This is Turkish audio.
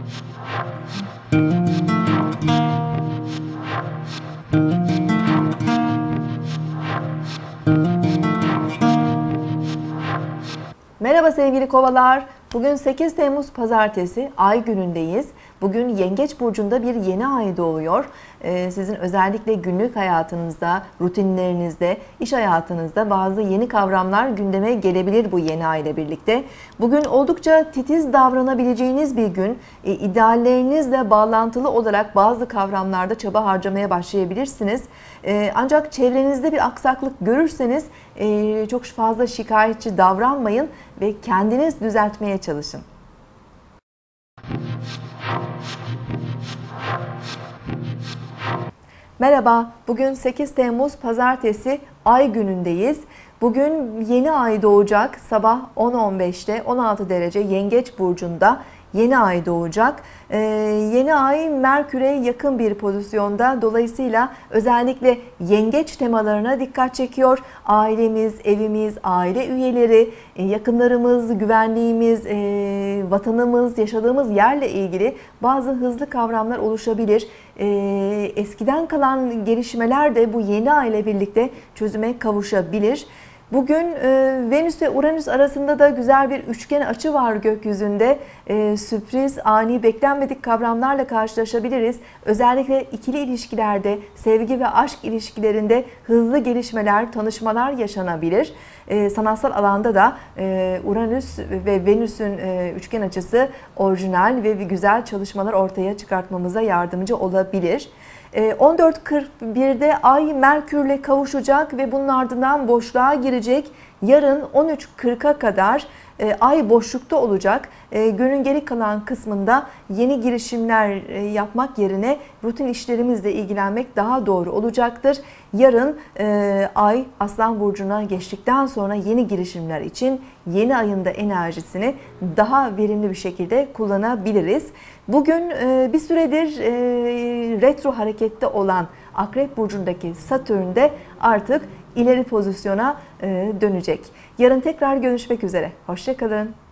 Merhaba sevgili kovalar. Bugün 8 Temmuz Pazartesi, ay günündeyiz. Bugün Yengeç Burcu'nda bir yeni ay doğuyor. Sizin özellikle günlük hayatınızda, rutinlerinizde, iş hayatınızda bazı yeni kavramlar gündeme gelebilir bu yeni ay ile birlikte. Bugün oldukça titiz davranabileceğiniz bir gün. İdeallerinizle bağlantılı olarak bazı kavramlarda çaba harcamaya başlayabilirsiniz. Ancak çevrenizde bir aksaklık görürseniz çok fazla şikayetçi davranmayın ve kendiniz düzeltmeye çalışın. Merhaba, bugün 8 Temmuz Pazartesi ay günündeyiz. Bugün yeni ay doğacak. Sabah 10.15'te 16 derece Yengeç Burcu'nda yeni ay doğacak. Yeni ay Merkür'e yakın bir pozisyonda. Dolayısıyla özellikle yengeç temalarına dikkat çekiyor. Ailemiz, evimiz, aile üyeleri, yakınlarımız, güvenliğimiz, vatanımız, yaşadığımız yerle ilgili bazı hızlı kavramlar oluşabilir. Eskiden kalan gelişmeler de bu yeni ay ile birlikte çözüme kavuşabilir. Bugün Venüs ve Uranüs arasında da güzel bir üçgen açı var gökyüzünde. Sürpriz, ani, beklenmedik kavramlarla karşılaşabiliriz. Özellikle ikili ilişkilerde, sevgi ve aşk ilişkilerinde hızlı gelişmeler, tanışmalar yaşanabilir. Sanatsal alanda da Uranüs ve Venüs'ün üçgen açısı orijinal ve güzel çalışmalar ortaya çıkartmamıza yardımcı olabilir. 14.41'de Ay Merkür'le kavuşacak ve bunun ardından boşluğa girecek. Yarın 13.40'a kadar Ay boşlukta olacak. Günün geri kalan kısmında yeni girişimler yapmak yerine rutin işlerimizle ilgilenmek daha doğru olacaktır. Yarın Ay Aslan Burcu'na geçtikten sonra yeni girişimler için yeni ayın da enerjisini daha verimli bir şekilde kullanabiliriz. Bugün bir süredir retro harekette olan Akrep Burcu'ndaki Satürn de artık ileri pozisyona dönecek. Yarın tekrar görüşmek üzere. Hoşça kalın.